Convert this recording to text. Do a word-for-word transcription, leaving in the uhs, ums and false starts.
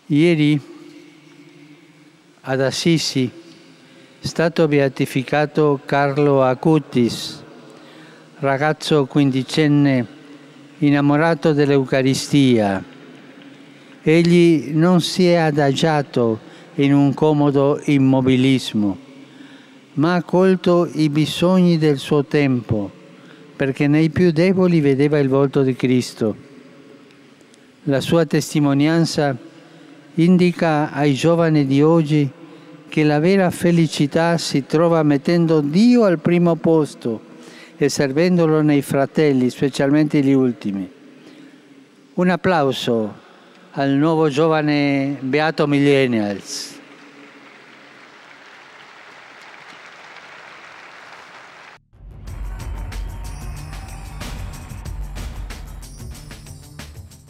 Ieri ad Assisi è stato beatificato Carlo Acutis, ragazzo quindicenne innamorato dell'Eucaristia. Egli non si è adagiato in un comodo immobilismo, ma ha colto i bisogni del suo tempo, perché nei più deboli vedeva il volto di Cristo. La sua testimonianza indica ai giovani di oggi che la vera felicità si trova mettendo Dio al primo posto e servendolo nei fratelli, specialmente gli ultimi. Un applauso al nuovo giovane Beato Millennials.